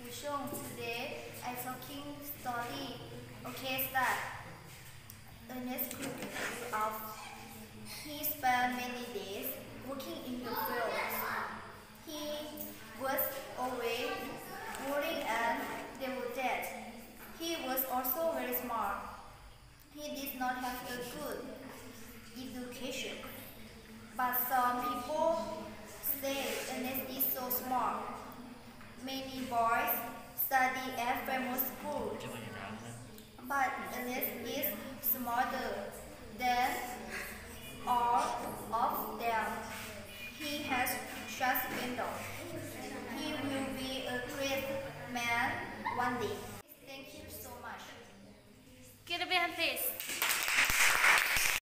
introduction. Today I'm talking story. Okay, start. Ernest grew up. He spent many days working in the fields. He was always worried and devoted. He was also very smart. He did not have a good education, but some people say Ernest is so smart. Many boys study at famous schools, but Ernest is smarter than all